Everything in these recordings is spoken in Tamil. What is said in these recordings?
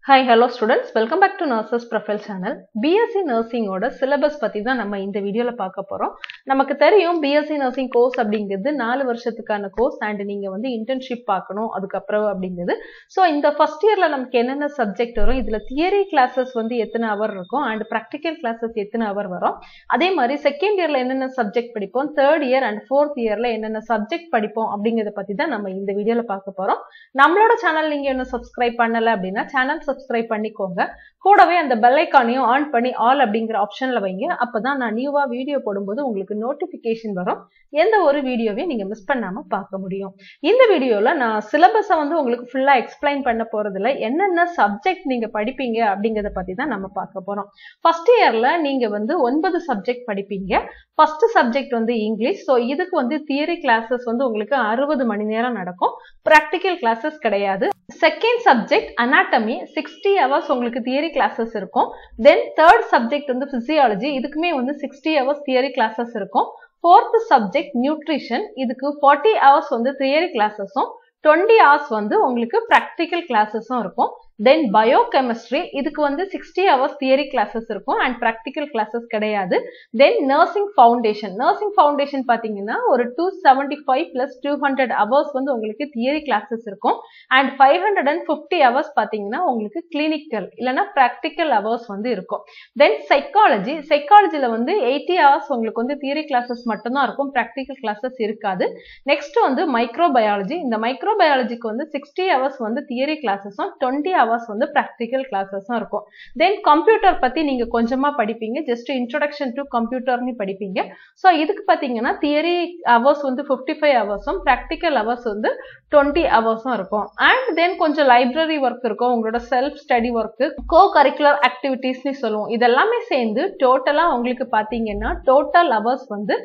Hi, hello students. Welcome back to Nurses Profile channel. B.Sc Nursing ஓட syllabus பத்தி தான் நம்ம இந்த வீடியோல பார்க்க போறோம். நமக்கு தெரியும் B.Sc Nursing course அப்படிங்கிறது 4 வருஷத்துக்கான course and நீங்க வந்து internship பார்க்கணும் அதுக்கு அப்புறம் அப்படிங்கிறது. So இந்த first yearல நமக்கு என்னென்ன subject வரும், இதுல theory classes வந்து எத்தனை hour இருக்கும் and practical classes எத்தனை hour வரும். அதே மாதிரி second yearல என்னென்ன subject படிப்போம், third year and fourth yearல என்னென்ன subject படிப்போம் அப்படிங்கறத பத்தி தான் நம்ம இந்த வீடியோல பார்க்க போறோம். நம்மளோட சேனல் நீங்க இன்னும் subscribe பண்ணல அப்படினா சேனல் subscribe பண்ணிக்கோங்க. கூடவே அந்த பெல் ஐகானையும் ஆன் பண்ணி ஆல் அப்படிங்கிற ஆப்ஷன்ல வைங்க. அப்பதான் நான் நியூவா வீடியோ போடும்போது உங்களுக்கு நோட்டிபிகேஷன் வரும். எந்த ஒரு வீடியோவையும் நீங்க மிஸ் பண்ணாம பார்க்க முடியும். இந்த வீடியோல நான் சிலபஸை வந்து உங்களுக்கு ஃபுல்லா எக்ஸ்பிளைன் பண்ண போறதுல என்னென்ன சப்ஜெக்ட் நீங்க படிப்பீங்க அப்படிங்கறத பத்தி தான் நம்ம பார்க்க போறோம். ஃபர்ஸ்ட் இயர்ல நீங்க வந்து 9 சப்ஜெக்ட் படிப்பீங்க. ஃபர்ஸ்ட் சப்ஜெக்ட் வந்து இங்கிலீஷ். சோ இதுக்கு வந்து தியரி கிளாஸஸ் வந்து உங்களுக்கு 60 மணி நேரம் நடக்கும். பிராக்டிகல் கிளாஸஸ் கிடையாது. செகண்ட் சப்ஜெக்ட் அனாட்டமி 60 hours உங்களுக்கு தியரி கிளாஸஸ் இருக்கும். தென் தேர்ட் சப்ஜெக்ட் வந்து பிசியாலஜி, இதுக்குமே வந்து 60 hours தியரி கிளாஸஸ் இருக்கும். ஃபோர்த் சப்ஜெக்ட் நியூட்ரிஷன், இதுக்கு 40 hours வந்து தியரி கிளாஸஸும் 20 hours வந்து உங்களுக்கு பிராக்டிகல் கிளாஸஸும் இருக்கும். தென் பயோகெமிஸ்ட்ரி, இதுக்கு வந்து 60 hours தியரி கிளாஸஸ் இருக்கும் அண்ட் பிராக்டிகல் கிளாஸஸ் கிடையாது. தென் நர்சிங் ஃபவுண்டேஷன் பாத்தீங்கன்னா ஒரு 275 plus 200 hours வந்து உங்களுக்கு தியரி கிளாஸஸ் இருக்கும் அண்ட் 550 hours பாத்தீங்கன்னா உங்களுக்கு கிளினிக்கல் இல்லைன்னா பிராக்டிக்கல் hours வந்து இருக்கும். தென் சைக்காலஜில வந்து 80 hours உங்களுக்கு வந்து தியரி கிளாஸஸ் மட்டும்தான் இருக்கும், பிராக்டிக்கல் கிளாஸஸ் இருக்காது. நெக்ஸ்ட் வந்து மைக்ரோபயாலஜி, இந்த மைக்ரோபயாலஜிக்கு வந்து 60 hours வந்து தியரி கிளாஸஸும் 20 hours வந்து practical classes இருக்கும். தென் கம்ப்யூட்டர் பத்தி நீங்க கொஞ்சமா படிப்பீங்க, ஜஸ்ட் இன்ட்ரோடக்ஷன் டு கம்ப்யூட்டர்னு படிப்பீங்க. சோ இதுக்கு பாத்தீங்கன்னா தியரி hours வந்து 55 hours-உம் பிராக்டிக்கல் hours வந்து 20 hours-உம் இருக்கும். அண்ட் தென் கொஞ்சம் லைப்ரரி ஒர்க் இருக்கும், உங்களோட self study work, co curricular ஆக்டிவிட்டிஸ்னு சொல்லுவோம். இதெல்லாமே சேர்ந்து டோட்டலா உங்களுக்கு பாத்தீங்கன்னா டோட்டல் hours வந்து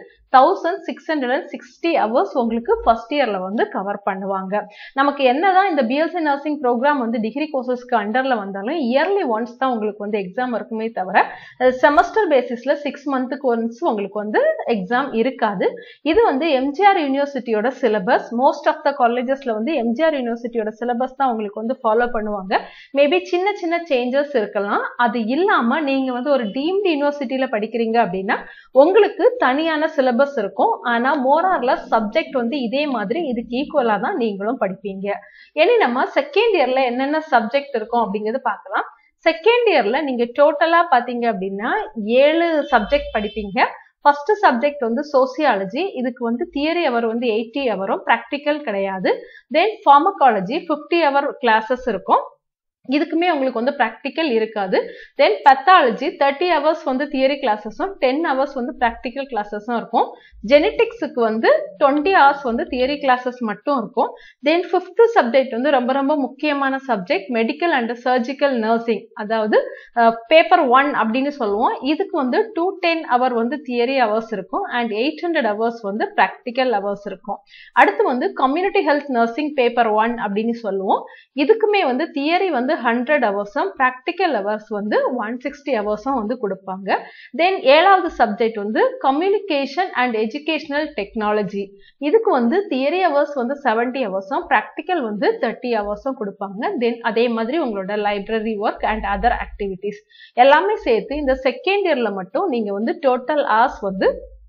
1660 hours உங்களுக்கு ஃபர்ஸ்ட் இயர்ல வந்து கவர் பண்ணுவாங்க. நமக்கு என்னதான் இந்த B.Sc Nursing ப்ரோக்ராம் வந்து டிகிரி கோர்சஸ்க்கு அண்டர்ல வந்தாலும் இயர்லி ஒன்ஸ் தான் உங்களுக்கு வந்து எக்ஸாம் இருக்குமே தவிர செமஸ்டர் பேசிஸ்ல 6 மந்த்துக்கு ஒன்ஸ் உங்களுக்கு வந்து எக்ஸாம் இருக்காது. இது வந்து எம்ஜிஆர் யூனிவர்சிட்டியோட சிலபஸ். மோஸ்ட் ஆஃப் த காலேஜஸ்ல வந்து எம்ஜிஆர் யூனிவர்சிட்டியோட சிலபஸ் தான் உங்களுக்கு வந்து ஃபாலோ பண்ணுவாங்க. மேபி சின்ன சின்ன சேஞ்சஸ் இருக்கலாம். அது இல்லாம நீங்க வந்து ஒரு டீம்டு யூனிவர்சிட்டியில படிக்கிறீங்க அப்படின்னா உங்களுக்கு தனியான சிலபஸ் இருக்கும். ஆனா மோர் ஆர் லெஸ் சப்ஜெக்ட் வந்து இதே மாதிரி இதுக்கு ஈக்குவலா தான் நீங்களும் படிப்பீங்க. இனி நம்ம செகண்ட் இயர்ல என்னென்ன சப்ஜெக்ட் இருக்கும் அப்படிங்கறது பார்க்கலாம். செகண்ட் இயர்ல நீங்க டோட்டலா பாத்தீங்க அப்படின்னா 7 சப்ஜெக்ட் படிப்பீங்க. ஃபர்ஸ்ட் சப்ஜெக்ட் வந்து சோசியாலஜி, இதுக்கு வந்து தியரி அவர் வந்து 80 hours, பிராக்டிக்கல் கிடையாது. தென் ஃபார்மகாலஜி 50 hour கிளாஸஸ் இருக்கும், இதுக்குமே உங்களுக்கு வந்து பிராக்டிக்கல் இருக்காது. தென் பெத்தாலஜி 30 hours வந்து தியரி கிளாஸஸும் 10 hours வந்து பிராக்டிக்கல் கிளாஸஸும் இருக்கும். ஜெனடிக்ஸுக்கு வந்து 20 hours வந்து தியரி கிளாஸஸ் மட்டும் இருக்கும். தென் ஃபிஃப்த் சப்ஜெக்ட் வந்து ரொம்ப ரொம்ப முக்கியமான subject medical and surgical nursing, அதாவது பேப்பர் 1 அப்படின்னு சொல்லுவோம். இதுக்கு வந்து 210 hour வந்து தியரி hours இருக்கும் அண்ட் 800 hours வந்து பிராக்டிக்கல் hours இருக்கும். அடுத்து வந்து கம்யூனிட்டி ஹெல்த் நர்சிங் பேப்பர் 1 அப்படின்னு சொல்லுவோம். இதுக்குமே வந்து தியரி வந்து 100 hours-உம் பிராக்டிக்கல் hours வந்து 160 hours-உம் வந்து கொடுப்பாங்க. தென் 7வது சப்ஜெக்ட் வந்து கம்யூனிகேஷன் அண்ட் எஜுகேஷனல் டெக்னாலஜி, இதுக்கு வந்து தியரி hours வந்து 70 hours-உம் பிராக்டிக்கல் வந்து 30 hours-உம் கொடுப்பாங்க. தென் அதே மாதிரி உங்களோட library work and other activities எல்லாமே சேர்த்து இந்த செகண்ட் இயர்ல மட்டும் நீங்க வந்து டோட்டல் hours வந்து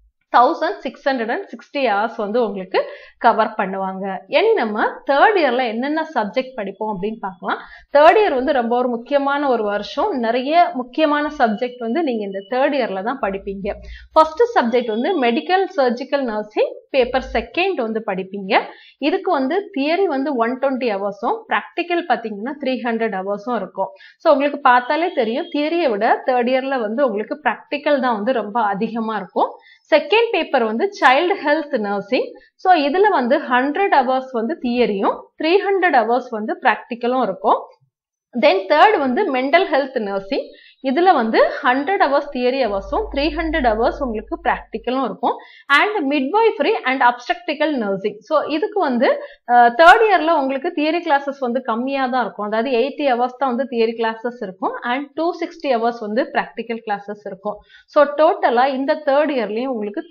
1660 hours வந்து உங்களுக்கு கவர் பண்ணுவாங்க. இனி நம்ம தேர்ட் இயர்ல என்னென்ன சப்ஜெக்ட் படிப்போம் அப்படின்னு பார்க்கலாம். தேர்ட் இயர் வந்து ரொம்ப ஒரு முக்கியமான ஒரு வருஷம். நிறைய முக்கியமான சப்ஜெக்ட் வந்து நீங்க இந்த தேர்ட் இயர்ல தான் படிப்பீங்க. ஃபர்ஸ்ட் சப்ஜெக்ட் வந்து medical surgical nursing paper second வந்து படிப்பீங்க. இதுக்கு வந்து தியரி வந்து 120 hours-உம் பிராக்டிக்கல் பாத்தீங்கன்னா 300 hours-உம் இருக்கும். ஸோ உங்களுக்கு பார்த்தாலே தெரியும் தியரியை விட தேர்ட் இயர்ல வந்து உங்களுக்கு பிராக்டிக்கல் தான் வந்து ரொம்ப அதிகமா இருக்கும். செகண்ட் பேப்பர் வந்து சைல்டு ஹெல்த் நர்சிங். ஸோ இதுல வந்து 100 hours வந்து தியரியும் 300 hours வந்து பிராக்டிக்கலும் இருக்கும். தென் தேர்ட் வந்து மென்டல் ஹெல்த் நர்சிங், இதுல வந்து 100 hours தியரி ஹவர்ஸும் 300 hours உங்களுக்கு ப்ராக்டிக்கலும் இருக்கும். And midwifery and obstetrical nursing. So இதுக்கு வந்து தேர்ட் இயர்ல உங்களுக்கு தியரி கிளாஸஸ் வந்து கம்மியாக தான் இருக்கும். அதாவது 80 hours தான் வந்து தியரி கிளாஸஸ் இருக்கும் அண்ட் 260 hours வந்து ப்ராக்டிக்கல் கிளாஸஸ் இருக்கும். ஸோ டோட்டலா இந்த தேர்ட் இயர்லயும் உங்களுக்கு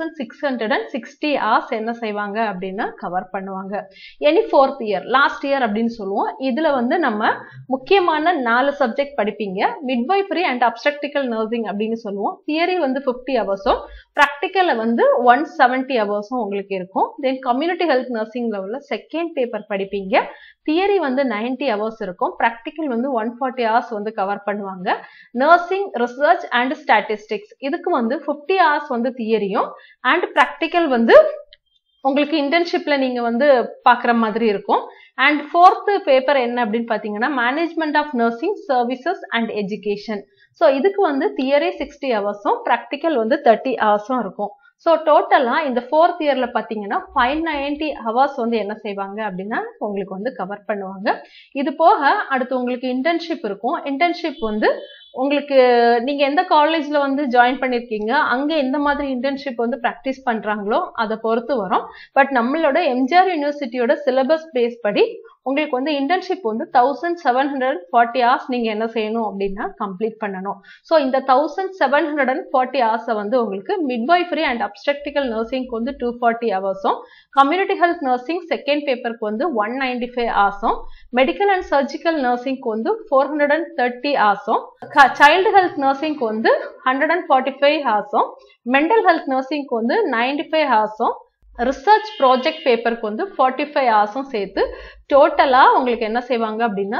1660 hours என்ன செய்வாங்க அப்படின்னா கவர் பண்ணுவாங்க. Any fourth year last year அப்படின்னு சொல்லுவோம். இதுல வந்து நம்ம முக்கியமான 4 சப்ஜெக்ட் படிப்பீங்க. மிட்வைஃபரி அண்ட் அப்ஸ்டெக்டிக்கல் நர்சிங் அப்படின்னு சொல்லுவோம். தியரி வந்து 50 hours-உம் ப்ராக்டிக்கல்ல வந்து 170 hours-உம் உங்களுக்கு இருக்கும். தென் கம்யூனிட்டி ஹெல்த் நர்சிங்ல உள்ள செகண்ட் பேப்பர் படிப்பீங்க. தியரி வந்து 90 hours இருக்கும். ப்ராக்டிக்கல் வந்து 140 hours வந்து கவர் பண்ணுவாங்க. நர்சிங் ரிசர்ச் அண்ட் ஸ்டாட்டிஸ்டிக்ஸ் இதுக்கு வந்து 50 hours வந்து தியரியும் அண்ட் ப்ராக்டிக்கல் வந்து உங்களுக்கு இன்டர்ன்ஷிப்ல நீங்க வந்து பாக்குற மாதிரி இருக்கும். அண்ட் ஃபோர்த் பேப்பர் என்ன அப்படின்னு பாத்தீங்கன்னா management of nursing services and education. So இதுக்கு வந்து தியரி 60 hours-உம் ப்ராக்டிக்கல் வந்து 30 hours-உம் இருக்கும். ஸோ டோட்டலா இந்த ஃபோர்த் இயர்ல பாத்தீங்கன்னா 590 hours வந்து என்ன செய்வாங்க அப்படின்னா உங்களுக்கு வந்து கவர் பண்ணுவாங்க. இது போக அடுத்து உங்களுக்கு இன்டர்ன்ஷிப் இருக்கும். இன்டர்ன்ஷிப் வந்து உங்களுக்கு நீங்க எந்த காலேஜ்ல வந்து ஜாயின் பண்ணிருக்கீங்க அங்க எந்த மாதிரி இன்டர்ன்ஷிப் வந்து பிராக்டிஸ் பண்றாங்களோ அதை பொறுத்து வரும். பட் நம்மளோட எம்ஜிஆர் யூனிவர்சிட்டியோட சிலபஸ் பேஸ் படி உங்களுக்கு வந்து இன்டர்ன்ஷிப் வந்து 1740 hours நீங்க என்ன செய்யணும் அப்படின்னா கம்ப்ளீட் பண்ணணும். ஸோ இந்த 1740 hours வந்து உங்களுக்கு மிட்வைஃபரி அண்ட் அப்ஸ்டெக்டிக்கல் நர்சிங்க்கு வந்து 240 hours-உம் கம்யூனிட்டி ஹெல்த் நர்சிங் செகண்ட் பேப்பருக்கு வந்து 195 hours-உம் மெடிக்கல் அண்ட் சர்ஜிக்கல் நர்சிங்க்கு வந்து 430 hours-உம் சைல்டு ஹெல்த் நர்சிங்க்கு வந்து 145 hours-உம் மென்டல் ஹெல்த் நர்சிங்க்கு வந்து 95 hours-உம் ரிசர்ச் ப்ராஜெக்ட் பேப்பருக்கு வந்து 45 hours-உம் சேர்த்து டோட்டலா உங்களுக்கு என்ன செய்வாங்க அப்படின்னா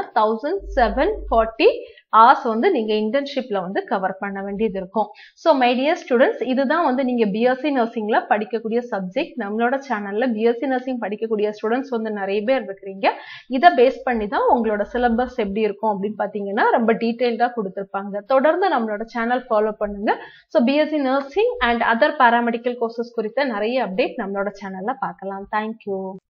1740 hours வந்து நீங்க இன்டர்ன்ஷிப்ல வந்து கவர் பண்ண வேண்டியது இருக்கும். ஸோ மை டியர் ஸ்டூடெண்ட்ஸ் இதுதான் வந்து நீங்க பிஎஸ்சி நர்சிங்ல படிக்கக்கூடிய சப்ஜெக்ட். நம்மளோட சேனல்ல பிஎஸ்சி நர்சிங் படிக்கக்கூடிய ஸ்டூடெண்ட்ஸ் வந்து நிறைய பேர் இருக்கிறீங்க. இதை பேஸ் பண்ணி தான் உங்களோட சிலபஸ் எப்படி இருக்கும் அப்படின்னு பாத்தீங்கன்னா ரொம்ப டீடைல்டா கொடுத்திருப்பாங்க. தொடர்ந்து நம்மளோட சேனல் ஃபாலோ பண்ணுங்க. So BSc nursing and other paramedical courses குறித்த நிறைய அப்டேட் நம்மளோட சேனல்ல பார்க்கலாம். தேங்க்யூ.